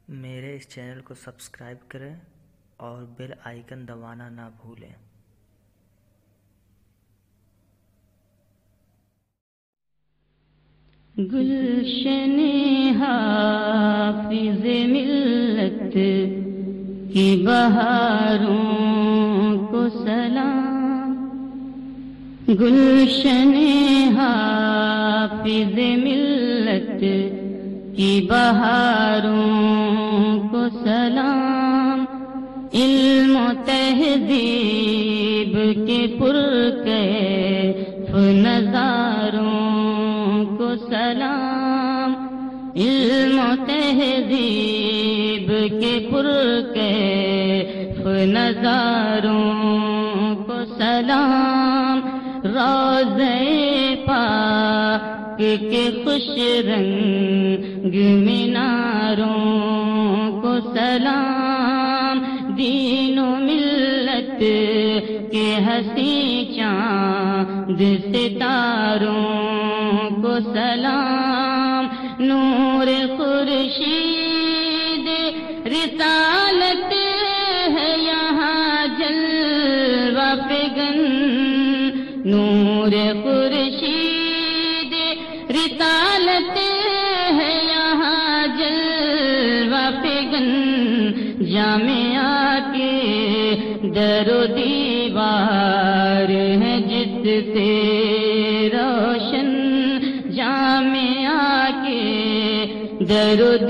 میرے اس چینل کو سبسکرائب کریں اور بیل آئیکن دبانا نہ بھولیں۔ گلشن حافظ ملت کی بہاروں کو سلام، گلشن حافظ ملت کی بہاروں کو سلام، علم و تہذیب کے پرکیف نظاروں کو سلام، علم و تہذیب کے پرکیف نظاروں کو سلام، روضہ پاک کے خوش رنگ میناروں کو سلام، دین و ملت کے حسین چاند ستاروں کو سلام، نور خورشید رسالت ہے یہاں جلوہ فگن، نور خورشید رسالت ہے یہاں جلوہ فگن، جامعہ کے در و دیوار ہے جس سے روشن، جامعہ کے در و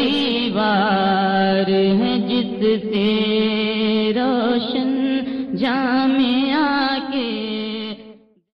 دیوار ہے جس سے روشن، جامعہ